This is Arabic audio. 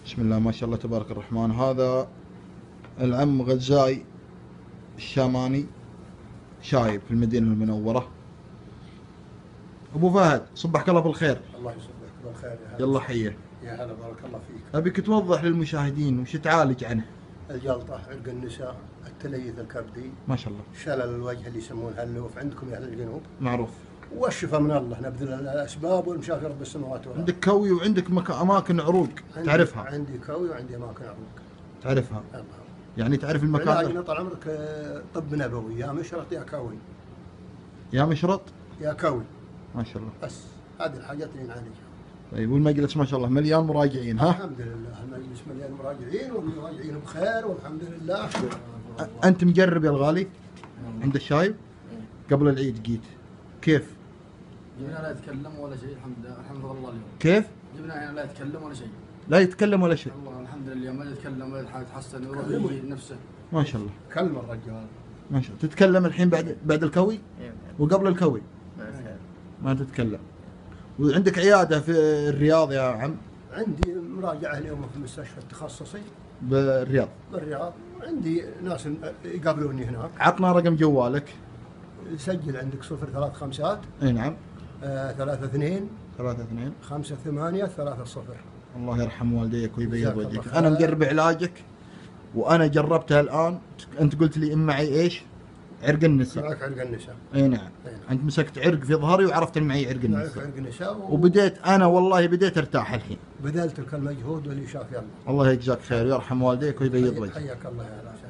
بسم الله ما شاء الله تبارك الرحمن. هذا العم غزاي الشاماني شايب في المدينة المنورة. أبو فهد صبحك الله بالخير. الله يصبحك بالخير يا هلا. يلا حيه. يا هلا بارك الله فيك. أبيك توضح للمشاهدين وش تعالج عنه. الجلطة، عرق النساء، التليث الكبدي، ما شاء الله. شلل الوجه اللي يسمونه اللوف عندكم يا أهل الجنوب. معروف. والشفاء من الله، نبذل الأسباب والمشافي رب السماوات والأرض. عندك كوي وعندك أماكن عروق تعرفها. عندي كوي وعندي أماكن عروق. تعرفها. الله. يعني تعرف المكان. علاجنا طال عمرك طب نبوي، يا مشرط يا كوي. يا مشرط يا كوي. ما شاء الله. بس هذه الحاجات اللي نعالجها. طيب والمجلس ما شاء الله مليان مراجعين ها؟ الحمد لله المجلس مليان مراجعين والمراجعين بخير والحمد لله. أنت مجرب يا الغالي عند الشايب؟ قبل العيد جيت كيف؟ جبنا لا يتكلم ولا شيء الحمد لله الله اليوم. كيف؟ جبنا هنا لا يتكلم ولا شيء. لا يتكلم ولا شيء. الله الحمد لله ما يتكلم ولا يتحسن يروح يجي نفسه. ما شاء الله. كلم الرجال. ما شاء الله. تتكلم الحين بعد الكوي؟ وقبل الكوي؟ ما تتكلم. وعندك عيادة في الرياض يا عم؟ عندي مراجعة اليوم في المستشفى التخصصي بالرياض. بالرياض، عندي ناس يقابلوني هناك. عطنا رقم جوالك. سجل عندك 035. اي نعم. 32 32 58 30. الله يرحم والديك ويبيض جزاك وجهك. الله انا خير. مجرب علاجك وانا جربتها الان. انت قلت لي معي ايش؟ عرق النساء. معك عرق النساء. اي نعم. نعم. انت مسكت عرق في ظهري وعرفت ان معي عرق معك النساء. عرق النساء وبديت انا والله بديت ارتاح الحين. بذلت لك المجهود واللي شاف يلا. الله يجزاك خير ويرحم والديك ويبيض وجهك. حياك الله يا هلا.